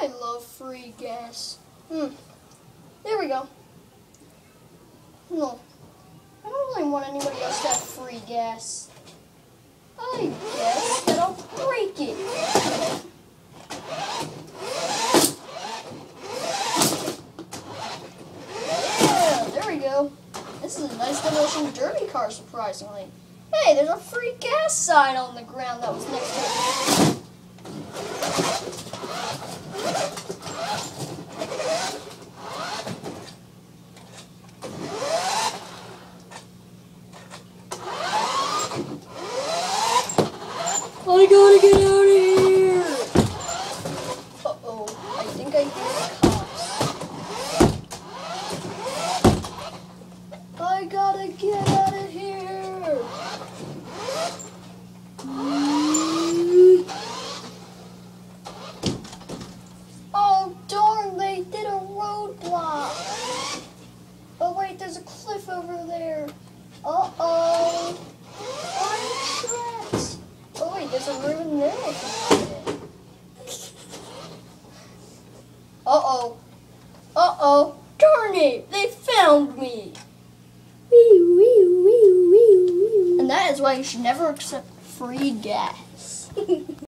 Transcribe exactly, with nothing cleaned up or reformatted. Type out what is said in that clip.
I love free gas. Hmm. There we go. No. I don't really want anybody else to have free gas. I guess that I'll break it. Yeah, there we go. This is a nice demolition derby car, surprisingly. Hey, there's a free gas sign on the ground that was next to it. I gotta get out of here! Uh-oh, I think I hear the cops. I gotta get out of here! Oh, darn, they did a roadblock. Oh, wait, there's a cliff over there. Uh-oh. I'm trapped. Oh, wait, there's a room in there I can get in. Uh-oh. Uh-oh. Darn it, they found me. And that is why you should never accept free gas.